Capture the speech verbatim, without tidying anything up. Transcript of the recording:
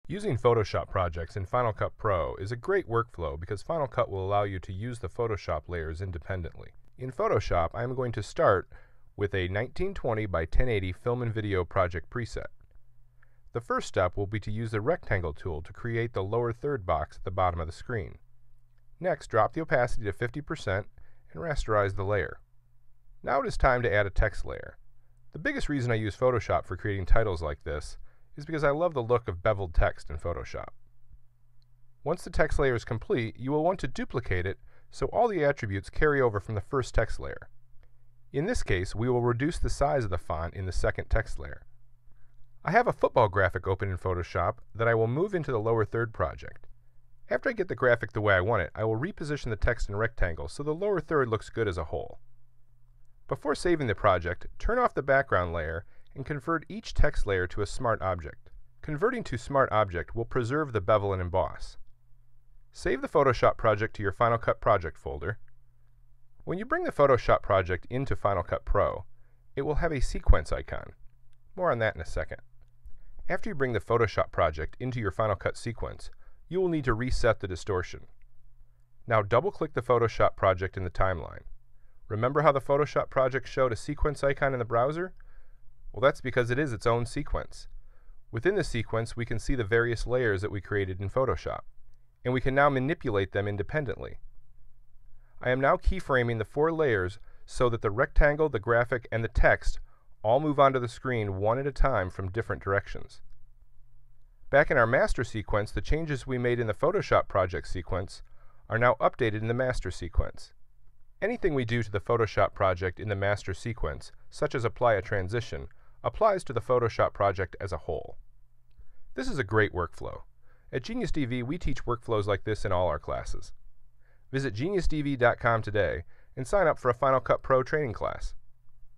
Using Photoshop projects in Final Cut Pro is a great workflow because Final Cut will allow you to use the Photoshop layers independently. In Photoshop, I am going to start with a nineteen twenty by ten eighty film and video project preset. The first step will be to use the rectangle tool to create the lower third box at the bottom of the screen. Next, drop the opacity to fifty percent and rasterize the layer. Now it is time to add a text layer. The biggest reason I use Photoshop for creating titles like this is because I love the look of beveled text in Photoshop. Once the text layer is complete, you will want to duplicate it so all the attributes carry over from the first text layer. In this case, we will reduce the size of the font in the second text layer. I have a football graphic open in Photoshop that I will move into the lower third project. After I get the graphic the way I want it, I will reposition the text in rectangle so the lower third looks good as a whole. Before saving the project, turn off the background layer and convert each text layer to a smart object. Converting to smart object will preserve the bevel and emboss. Save the Photoshop project to your Final Cut project folder. When you bring the Photoshop project into Final Cut Pro, it will have a sequence icon. More on that in a second. After you bring the Photoshop project into your Final Cut sequence, you will need to reset the distortion. Now double-click the Photoshop project in the timeline. Remember how the Photoshop project showed a sequence icon in the browser? Well, that's because it is its own sequence. Within the sequence, we can see the various layers that we created in Photoshop, and we can now manipulate them independently. I am now keyframing the four layers so that the rectangle, the graphic, and the text all move onto the screen one at a time from different directions. Back in our master sequence, the changes we made in the Photoshop project sequence are now updated in the master sequence. Anything we do to the Photoshop project in the master sequence, such as apply a transition, applies to the Photoshop project as a whole. This is a great workflow. At Genius D V, we teach workflows like this in all our classes. Visit genius d v dot com today and sign up for a Final Cut Pro training class.